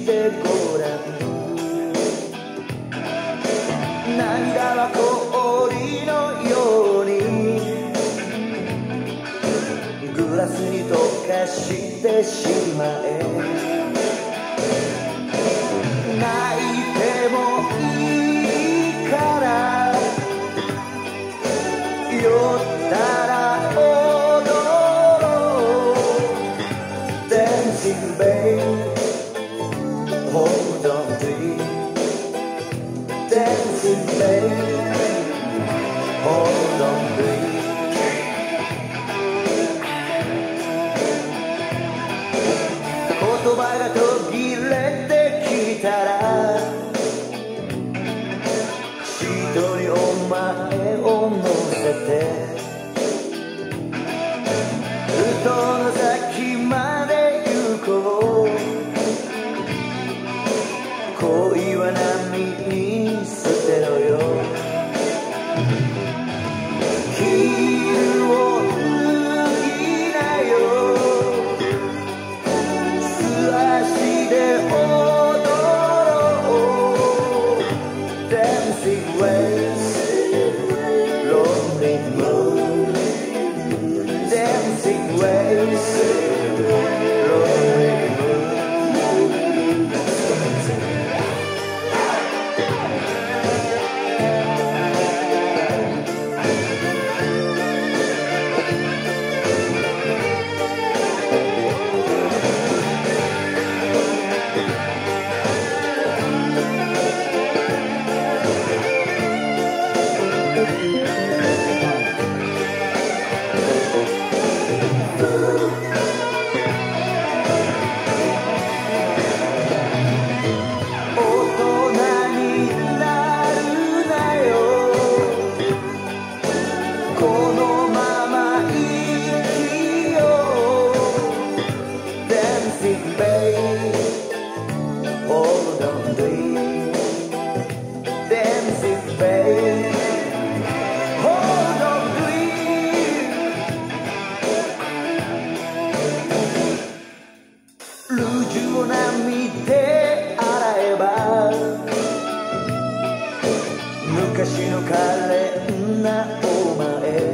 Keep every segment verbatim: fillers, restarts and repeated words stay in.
してごらん。涙は氷のようにグラスに溶かしてしまえ。泣いてもいいから酔ったら踊ろう。 Dancing babe hold on please Dancing babe hold on please 言葉が途切れてきたらシートにお前を乗せて布団の先まで行こう。恋は波に捨てろよ。ヒールを脱ぎなよ。素足で踊ろう。 Dancing waves Lonely moon Dancing waves Lonely moon 昔の可憐なお前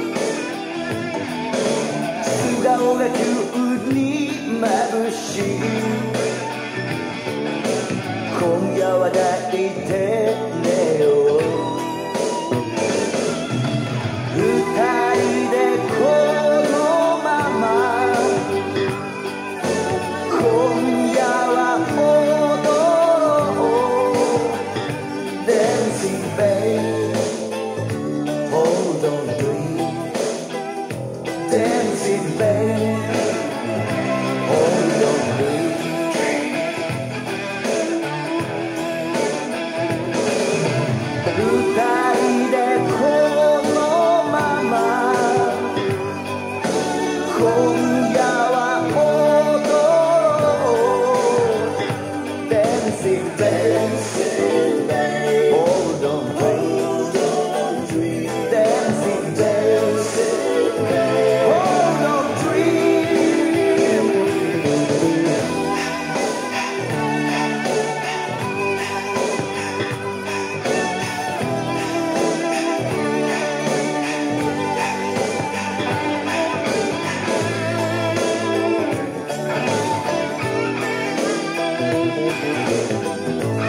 素顔が急に眩しい。今夜は抱いて寝よう。二人でこのまま今夜は踊ろう。 Dancing babe hold on please Dancing babe hold on please 二人でこのまま今夜は踊ろう。 Dancing babe hold on please Dancing babe hold on dream 「